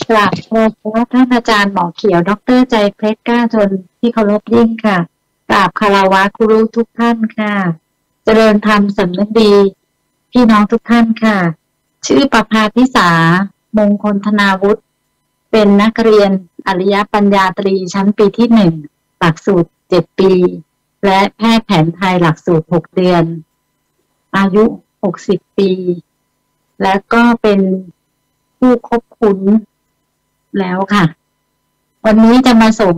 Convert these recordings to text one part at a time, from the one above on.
กราบขอบพระท่านอาจารย์หมอเขียวดรใจเพชรกล้าจนที่เคารพยิ่งค่ะกราบคารวะครูทุกท่านค่ะเจริญธรรมสำนึกดีพี่น้องทุกท่านค่ะชื่อประภาพิสามงคลธนาวุฒิเป็นนักเรียนอริยปัญญาตรีชั้นปีที่1หลักสูตร7 ปีและแพทย์แผนไทยหลักสูตร6 เดือนอายุ60 ปีและก็เป็นผู้คบคุ้นแล้วค่ะวันนี้จะมาส่ง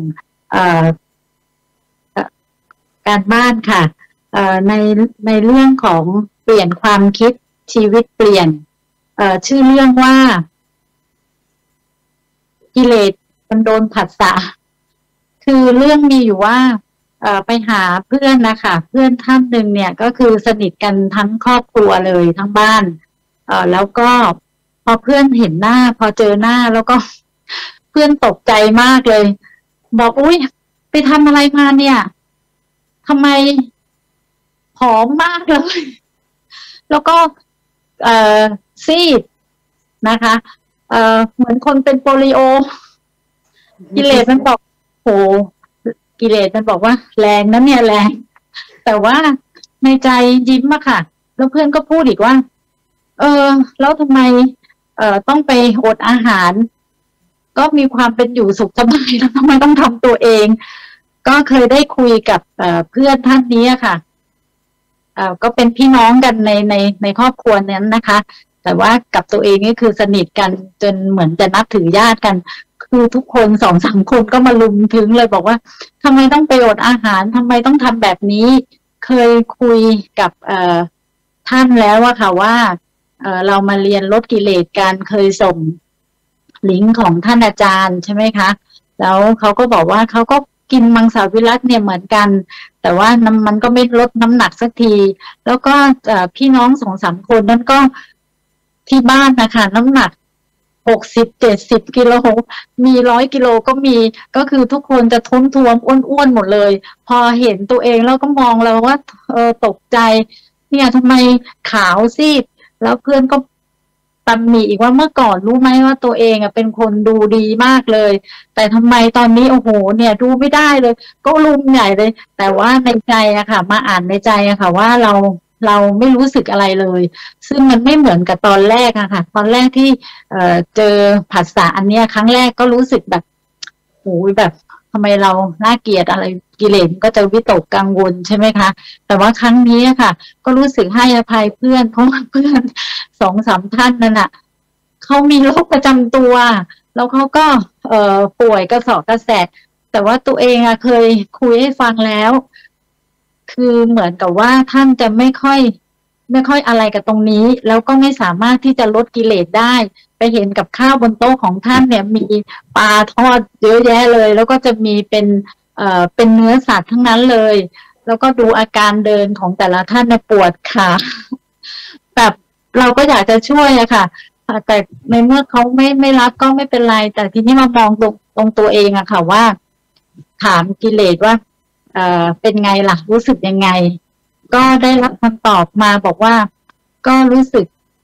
การบ้านค่ะในเรื่องของเปลี่ยนความคิดชีวิตเปลี่ยนชื่อเรื่องว่ากิเลสมันโดนผัสสะคือเรื่องมีอยู่ว่าไปหาเพื่อนนะคะเพื่อนท่านหนึ่งเนี่ยก็คือสนิทกันทั้งครอบครัวเลยทั้งบ้านแล้วก็พอเพื่อนเห็นหน้าพอเจอหน้าแล้วก็เพื่อนตกใจมากเลยบอกอุ๊ยไปทำอะไรมาเนี่ยทำไมผอมมากเลยแล้วก็ซีดนะคะเหมือนคนเป็นโปลิโอกิเลสมันบอกโหกิเลสมันบอกว่าแรงนะเนี่ยแรงแต่ว่าในใจยิ้มอะค่ะแล้วเพื่อนก็พูดอีกว่าแล้วทำไมต้องไปอดอาหารก็มีความเป็นอยู่สุขสบายแล้วทำไมต้องทำตัวเองก็เคยได้คุยกับเพื่อนท่านนี้ค่ะก็เป็นพี่น้องกันในครอบครัวนั้นนะคะแต่ว่ากับตัวเองนี่คือสนิทกันจนเหมือนจะนับถือญาติกันคือทุกคน2-3 คนก็มาลุมถึงเลยบอกว่าทำไมต้องไปอดอาหารทำไมต้องทำแบบนี้เคยคุยกับท่านแล้วอะค่ะว่าเรามาเรียนลดกิเลสกันเคยส่งลิงก์ของท่านอาจารย์ใช่ไหมคะแล้วเขาก็บอกว่าเขาก็กินมังสวิรัติเนี่ยเหมือนกันแต่ว่ามันก็ไม่ลดน้ำหนักสักทีแล้วก็พี่น้อง2-3 คนนั้นก็ที่บ้านนะคะน้ำหนัก60-70 กิโลมี100 กิโลก็มีก็คือทุกคนจะท้วมอ้วนๆหมดเลยพอเห็นตัวเองแล้วก็มองเราว่าตกใจเนี่ยทำไมขาวซีดแล้วเพื่อนก็ตำหนิอีกว่าเมื่อก่อนรู้ไหมว่าตัวเองเป็นคนดูดีมากเลยแต่ทำไมตอนนี้โอ้โหเนี่ยดูไม่ได้เลยก็ลุมใหญ่เลยแต่ว่าในใจอะค่ะมาอ่านในใจอะค่ะว่าเราไม่รู้สึกอะไรเลยซึ่งมันไม่เหมือนกับตอนแรกอะค่ะตอนแรกที่เจอผัสสะอันเนี้ยครั้งแรกก็รู้สึกแบบโอ้ยแบบทำไมเราน่าเกลียดอะไรกิเลสก็จะวิตกกังวลใช่ไหมคะแต่ว่าครั้งนี้ค่ะก็รู้สึกให้อภัยเพื่อนเพราะว่าเพื่อน2-3 ท่านนั่นน่ะเขามีโรคประจำตัวแล้วเขาก็ป่วยกระเสอบกระแสะแต่ว่าตัวเองเคยคุยให้ฟังแล้วคือเหมือนกับว่าท่านจะไม่ค่อยอะไรกับตรงนี้แล้วก็ไม่สามารถที่จะลดกิเลสได้ไปเห็นกับข้าวบนโต๊ะของท่านเนี่ยมีปลาทอดเยอะแยะเลยแล้วก็จะมีเป็นเนื้อสัตว์ทั้งนั้นเลยแล้วก็ดูอาการเดินของแต่ละท่านเนี่ยปวดขาแบบเราก็อยากจะช่วยอะค่ะแต่ในเมื่อเขาไม่รับก็ไม่เป็นไรแต่ทีนี้มามองตรงตัวเองอะค่ะว่าถามกิเลสว่าเป็นไงล่ะรู้สึกยังไงก็ได้รับคำตอบมาบอกว่าก็รู้สึก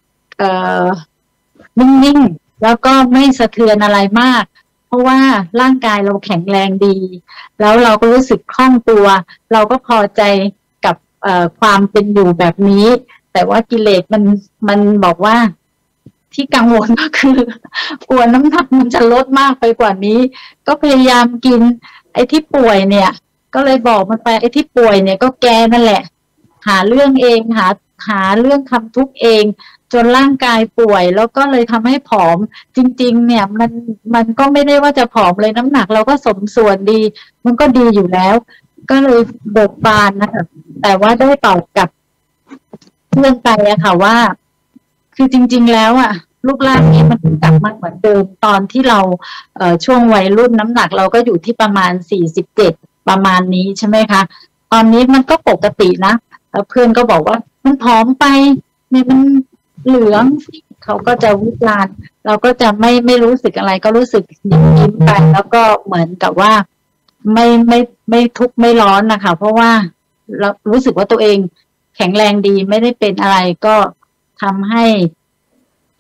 นิ่งๆแล้วก็ไม่สะเทือนอะไรมากเพราะว่าร่างกายเราแข็งแรงดีแล้วเราก็รู้สึกคล่องตัวเราก็พอใจกับความเป็นอยู่แบบนี้แต่ว่ากิเลสมันบอกว่าที่กังวลก็คือกลัวน้ำหนักมันจะลดมากไปกว่านี้ก็พยายามกินไอ้ที่ป่วยเนี่ยก็เลยบอกมันไปไอ้ที่ป่วยเนี่ยก็แกนั่นแหละหาเรื่องเองหาเรื่องทำทุกข์เองจนร่างกายป่วยแล้วก็เลยทำให้ผอมจริงๆเนี่ยมันก็ไม่ได้ว่าจะผอมเลยน้ำหนักเราก็สมส่วนดีมันก็ดีอยู่แล้วก็เลยเบิกบานนะคะแต่ว่าได้ตอบกับเพื่อนไปอะค่ะว่าคือจริงๆแล้วรูปร่างนี้มันกลับมาเหมือนเดิมตอนที่เราช่วงวัยรุ่นน้ำหนักเราก็อยู่ที่ประมาณ47ประมาณนี้ใช่ไหมคะตอนนี้มันก็ปกตินะเพื่อนก็บอกว่ามันผอมไปเนี่ยมันเหลืองเขาก็จะวิจารณ์เราก็จะไม่รู้สึกอะไรก็รู้สึกยิ้มไปแล้วก็เหมือนกับว่าไม่ทุกข์ไม่ร้อนนะคะเพราะว่าเรารู้สึกว่าตัวเองแข็งแรงดีไม่ได้เป็นอะไรก็ทำให้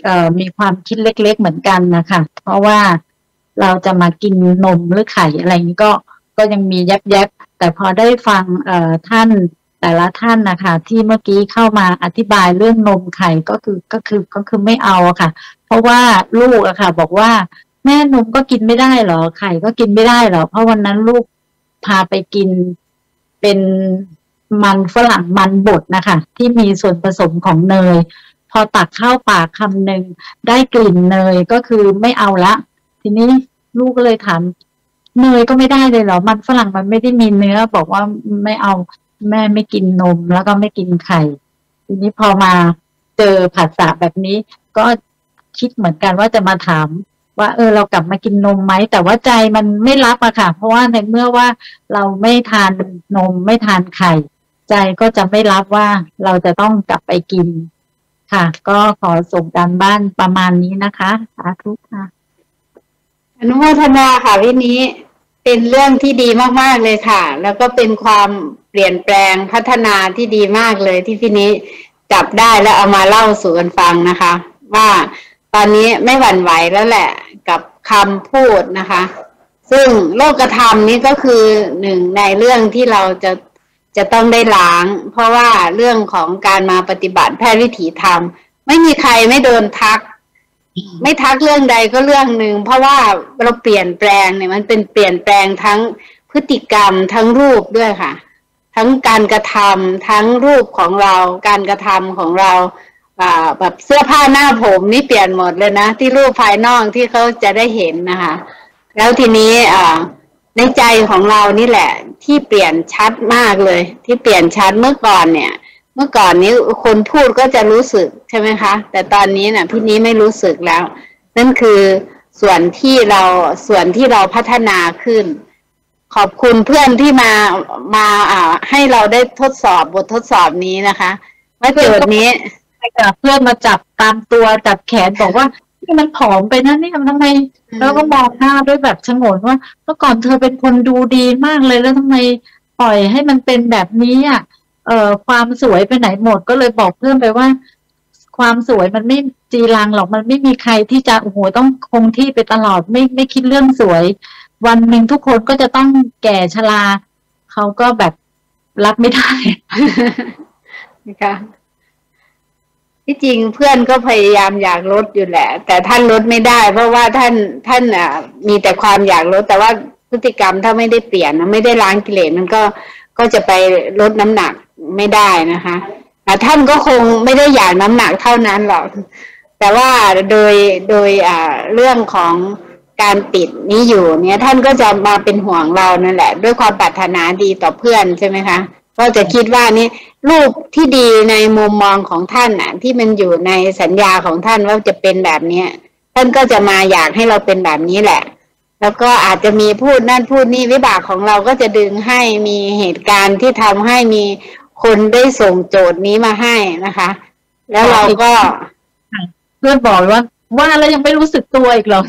มีความคิดเล็กๆเหมือนกันนะคะเพราะว่าเราจะมากินนมหรือไข่อะไรนี้ก็ยังมีแยบๆแต่พอได้ฟังท่านแต่ละท่านนะคะที่เมื่อกี้เข้ามาอธิบายเรื่องนมไข่ก็คือไม่เอาอะค่ะเพราะว่าลูกอะค่ะบอกว่าแม่นมก็กินไม่ได้เหรอไข่ก็กินไม่ได้เหรอเพราะวันนั้นลูกพาไปกินเป็นมันฝรั่งมันบดนะคะที่มีส่วนผสมของเนยพอตักเข้าปากคำหนึ่งได้กลิ่นเนยก็คือไม่เอาละทีนี้ลูกก็เลยถามเนยก็ไม่ได้เลยเหรอมันฝรั่งมันไม่ได้มีเนื้อบอกว่าไม่เอาแม่ไม่กินนมแล้วก็ไม่กินไข่ทีนี้พอมาเจอผัสสะแบบนี้ก็คิดเหมือนกันว่าจะมาถามว่าเรากลับมากินนมไหมแต่ว่าใจมันไม่รับอะค่ะเพราะว่าในเมื่อว่าเราไม่ทานนมไม่ทานไข่ใจก็จะไม่รับว่าเราจะต้องกลับไปกินค่ะก็ขอส่งการบ้านประมาณนี้นะคะสาธุค่ะอนุโมทนาค่ะพี่นี้เป็นเรื่องที่ดีมากๆเลยค่ะแล้วก็เป็นความเปลี่ยนแปลงพัฒนาที่ดีมากเลยที่พี่นี้จับได้แล้วเอามาเล่าสู่กันฟังนะคะว่าตอนนี้ไม่หวั่นไหวแล้วแหละกับคำพูดนะคะซึ่งโลกธรรมนี้ก็คือหนึ่งในเรื่องที่เราจะต้องได้ล้างเพราะว่าเรื่องของการมาปฏิบัติแพทย์วิถีธรรมไม่มีใครไม่โดนทักไม่ทักเรื่องใดก็เรื่องหนึ่งเพราะว่าเราเปลี่ยนแปลงเนี่ยมันเป็นเปลี่ยนแปลงทั้งพฤติกรรมทั้งรูปด้วยค่ะทั้งการกระทำทั้งรูปของเราการกระทำของเราแบบเสื้อผ้าหน้าผมนี่เปลี่ยนหมดเลยนะที่รูปภายนอกที่เขาจะได้เห็นนะคะแล้วทีนี้ในใจของเรานี่แหละที่เปลี่ยนชัดมากเลยที่เปลี่ยนชัดเมื่อก่อนเนี่ยเมื่อก่อนนี้คนพูดก็จะรู้สึกใช่ไหมคะแต่ตอนนี้น่ะพี่นี้ไม่รู้สึกแล้วนั่นคือส่วนที่เราพัฒนาขึ้นขอบคุณเพื่อนที่มาให้เราได้ทดสอบบททดสอบนี้นะคะว่าโจทย์นี้เพื่อนมาจับตามตัวจับแขนบอกว่านี่มันผอมไปนะนี่ทำไมแล้วก็มองหน้าด้วยแบบชงนว่าเมื่อก่อนเธอเป็นคนดูดีมากเลยแล้วทำไมปล่อยให้มันเป็นแบบนี้อ่ะความสวยไปไหนหมดก็เลยบอกเพื่อนไปว่าความสวยมันไม่จีรังหรอกมันไม่มีใครที่จะโอ้โหต้องคงที่ไปตลอดไม่คิดเรื่องสวยวันหนึ่งทุกคนก็จะต้องแก่ชราเขาก็แบบรับไม่ได้นะคะที่จริงเพื่อนก็พยายามอยากลดอยู่แหละแต่ท่านลดไม่ได้เพราะว่าท่านมีแต่ความอยากลดแต่ว่าพฤติกรรมถ้าไม่ได้เปลี่ยนไม่ได้ล้างกิเลสมันก็จะไปลดน้ำหนักไม่ได้นะคะท่านก็คงไม่ได้อยากน้ำหนักเท่านั้นหรอกแต่ว่าโดยเรื่องของการปิดนี้อยู่เนี่ยท่านก็จะมาเป็นห่วงเรานั่นแหละด้วยความปรารถนาดีต่อเพื่อนใช่ไหมคะก็จะคิดว่านี่รูปที่ดีในมุมมองของท่านน่ะที่มันอยู่ในสัญญาของท่านว่าจะเป็นแบบนี้ท่านก็จะมาอยากให้เราเป็นแบบนี้แหละแล้วก็อาจจะมีพูดนั่นพูดนี่วิบากของเราก็จะดึงให้มีเหตุการณ์ที่ทำให้มีคนได้ส่งโจทย์นี้มาให้นะคะแล้วเราก็เพื่อนบอกว่าแล้วยังไม่รู้สึกตัวอีกหรอก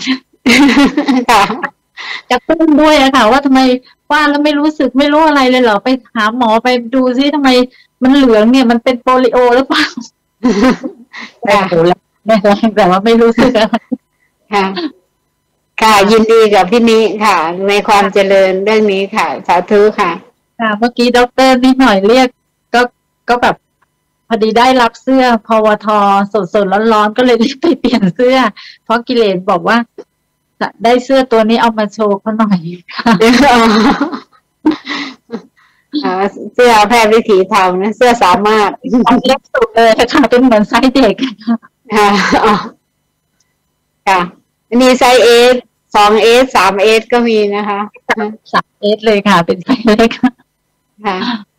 จะตุ้มด้วยอะค่ะว่าทำไมว่าแล้วไม่รู้สึกไม่รู้อะไรเลยเหรอไปหาหมอไปดูซิทำไมมันเหลืองเนี่ยมันเป็นโปลิโอหรือเปล่าแต่ว่าไม่รู้สึกอะค่ะค่ะยินดีกับพี่นี้ค่ะในความเจริญเรื่องนี้ค่ะสาธุค่ะค่ะเมื่อกี้ด็อกเตอร์นิดหน่อยเรียกก็แบบพอดีได้รับเสื้อพวทสดร้อนๆก็เลยรีบไปเปลี่ยนเสื้อเพราะกิเลสบอกว่าได้เสื้อตัวนี้เอามาโชว์เขาหน่อยค่ะเสื้อแพทย์วิถีธรรมนะเสื้อสามารถเล็กสุดเลยค่ะเป็นเหมือนไซส์เด็กค่ะมีไซส์ S 2S 3S ก็มีนะคะ 3S เลยค่ะเป็นไซส์เล็กค่ะ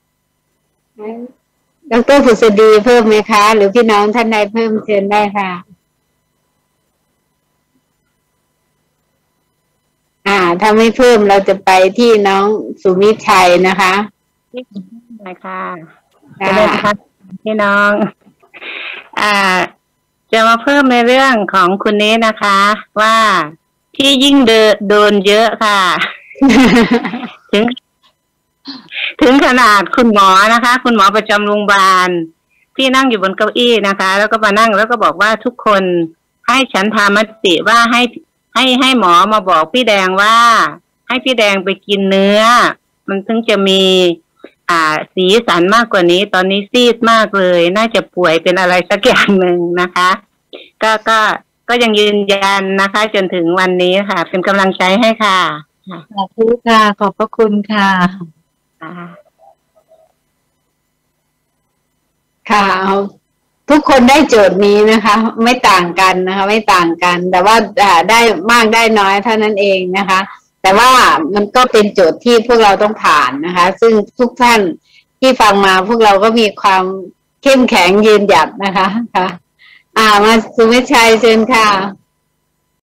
ดร.ผุษดีเพิ่มไหมคะหรือพี่น้องท่านใดเพิ่มเชิญได้ค่ะถ้าไม่เพิ่มเราจะไปที่น้องสุมิชัยนะคะค่ะพี่น้องจะมาเพิ่มในเรื่องของคุณนี้นะคะว่าที่ยิ่งโดนเยอะค่ะ ถึงขนาดคุณหมอนะคะคุณหมอประจำโรงพยาบาลที่นั่งอยู่บนเก้าอี้นะคะแล้วก็มานั่งแล้วก็บอกว่าทุกคนให้ฉันทามติว่าให้หมอมาบอกพี่แดงว่าให้พี่แดงไปกินเนื้อมันถึงจะมีสีสันมากกว่านี้ตอนนี้ซีดมากเลยน่าจะป่วยเป็นอะไรสักอย่างหนึ่งนะคะก็ยังยืนยันนะคะจนถึงวันนี้ค่ะเป็นกำลังใจให้ค่ะขอบคุณค่ะขอบพระคุณค่ะค่ะทุกคนได้โจทย์นี้นะคะ ไม่ต่างกันนะคะ ไม่ต่างกัน แต่ว่าได้มากได้น้อยเท่านั้นเองนะคะ แต่ว่ามันก็เป็นโจทย์ที่พวกเราต้องผ่านนะคะ ซึ่งทุกท่านที่ฟังมาพวกเราก็มีความเข้มแข็งยืนหยัดนะคะค่ะมาสุวิชัยเชิญค่ะ